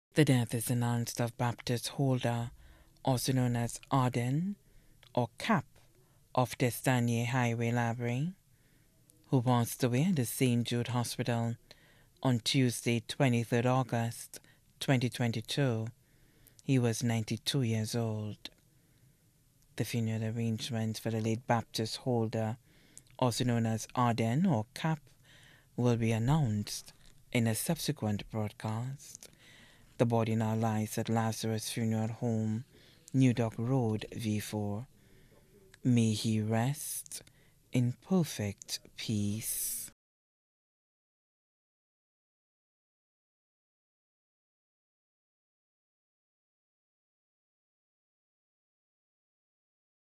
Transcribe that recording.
The death is announced of Baptiste Holder, also known as Arden or Cap of Destanier Highway Library, who passed away at the St. Jude Hospital on Tuesday, 23rd August 2022. He was 92 years old. The funeral arrangements for the late Baptiste Holder, also known as Arden or Cap, will be announced in a subsequent broadcast. The body now lies at Lazarus Funeral Home, New Dock Road, V4. May he rest in perfect peace.